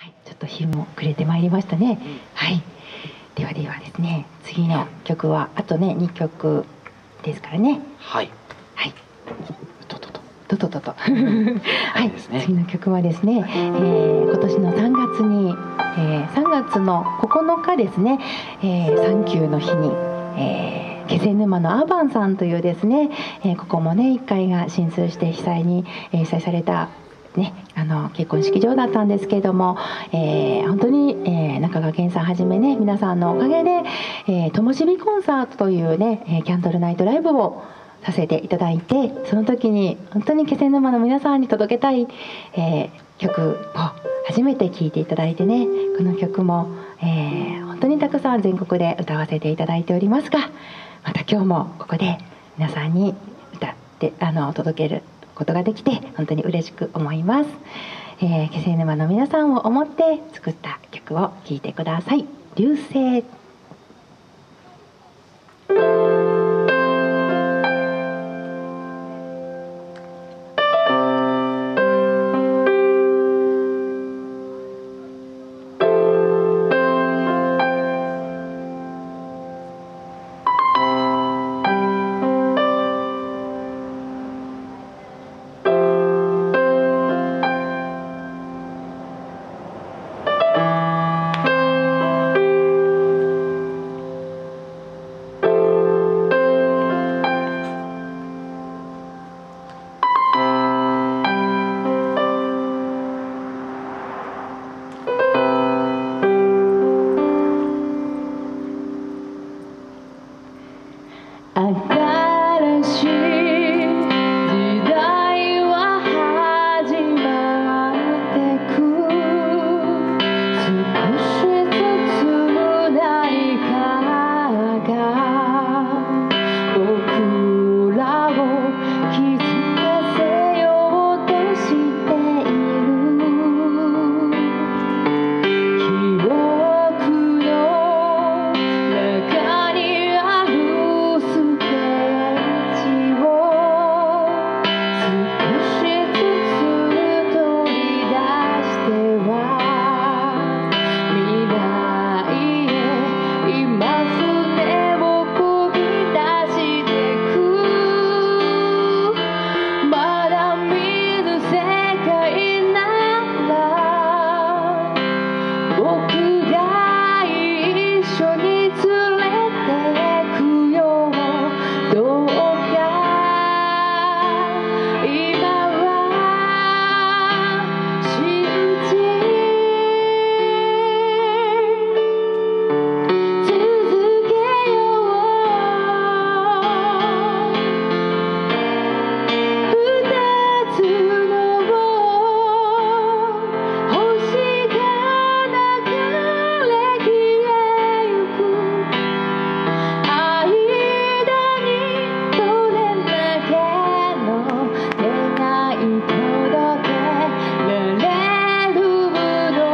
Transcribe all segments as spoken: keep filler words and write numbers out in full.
はい、ちょっと日も暮れてまいりましたね。はい、ではではですね、次の曲はあとねにきょくですからね。 はい。 はい。 ととと。 とととと。はい、 ね、 次の曲はですね、えー、今年のさんがつに、えー、さんがつのここのかですね、えー、サンキューの日に、えー、気仙沼のアーバンさんというですね、えー、ここもねいっかいが浸水して被災に、えー、被災されたね、あの結婚式場だったんですけれども、えー、本当に、えー、中川健さんはじめね皆さんのおかげでともしびコンサートというねキャンドルナイトライブをさせていただいて、その時に本当に気仙沼の皆さんに届けたい、えー、曲を初めて聴いていただいてね、この曲も、えー、本当にたくさん全国で歌わせていただいておりますが、また今日もここで皆さんに歌ってあの届けることができて本当に嬉しく思います。えー、気仙沼の皆さんを思って作った曲を聴いてください。流星。新しい時代は始まってく、少しずつ何かが僕らを気づかせようとしている。記憶の中にあるスケッチを少しずつ取り出しては未来へ今船を漕ぎ出してく。まだ見ぬ世界なら僕が一緒に連れてくよ。どうか今は信じ続けよう。二つの星が流れ消えゆく間にどれだけの願い届けられるの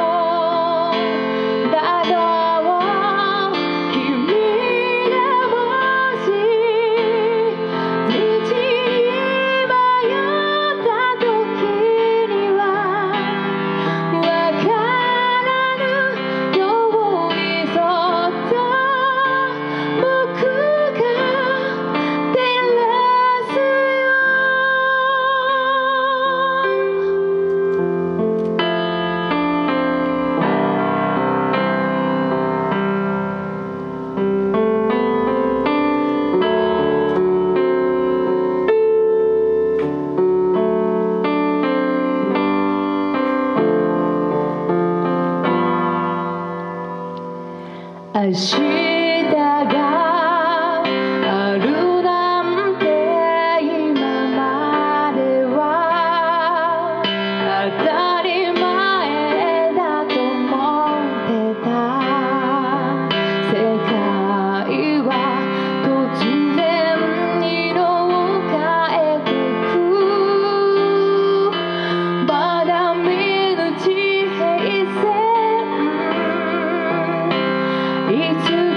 だろう。君がもし道に迷った時にはわからぬようにそっと僕が照らすよ。明日があるなんて今までは当たり前だと思ってた。世界は突然色を変えてく。まだ見ぬ地平線いつ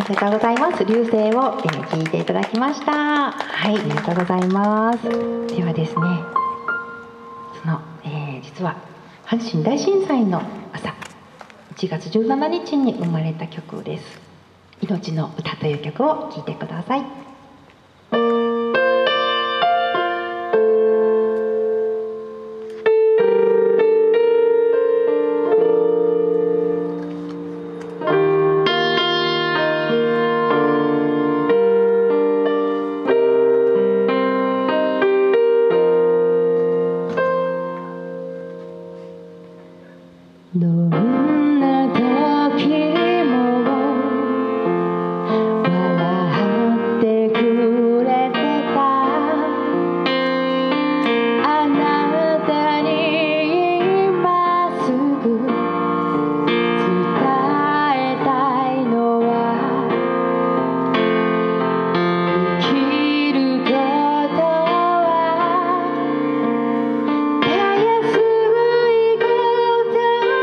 りがとうございます。流星を、えー、聞いていただきました。はい、ありがとうございます。ではですね、その、えー、実は阪神大震災の朝、いちがつじゅうしちにちに生まれた曲です。命の歌という曲を聴いてください。どんな時も笑ってくれてたあなたに今すぐ伝えたいのは生きることはたやすいこと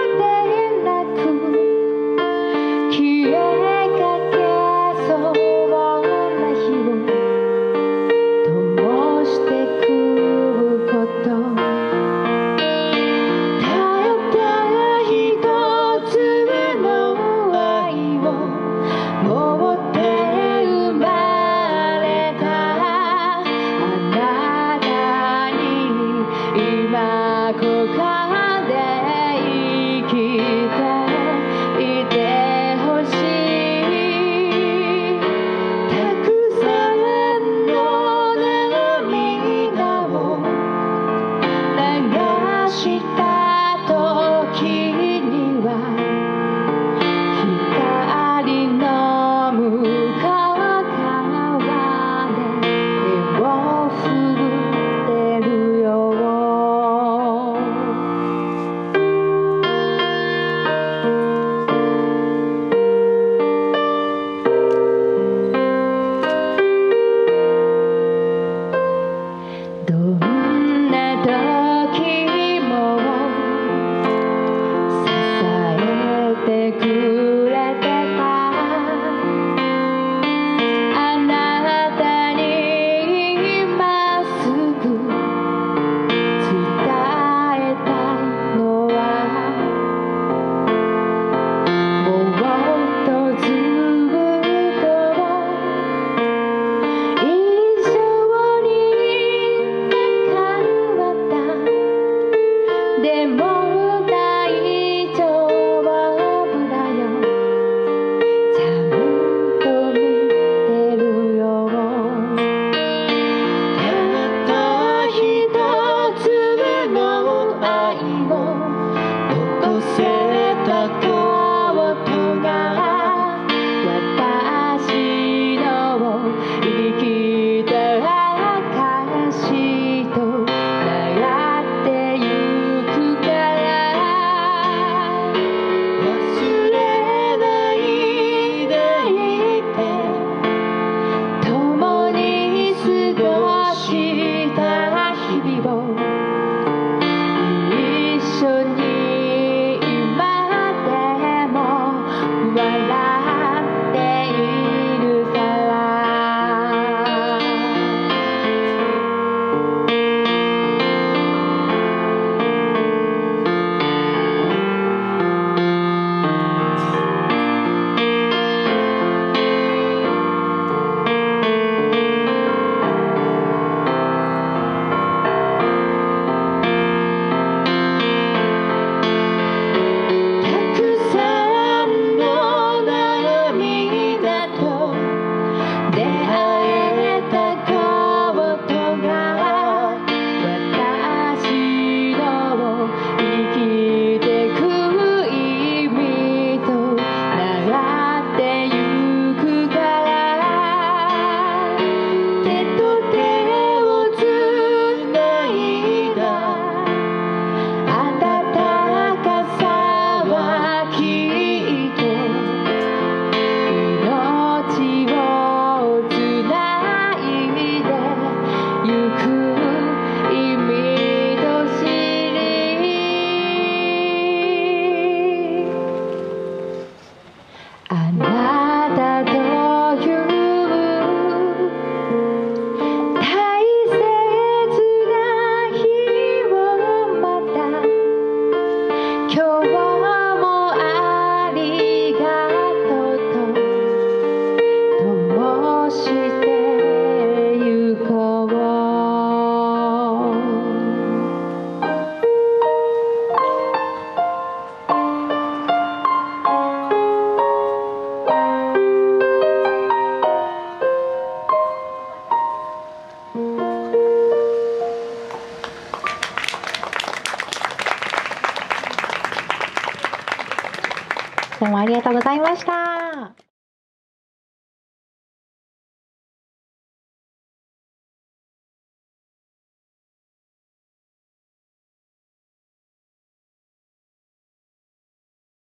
消えかけそうな日を灯してくことたった一つの愛を持って生まれたあなたに今ここで生きていてした時には光の向こう側で手を振ってるよどんな時もどうもありがとうございました。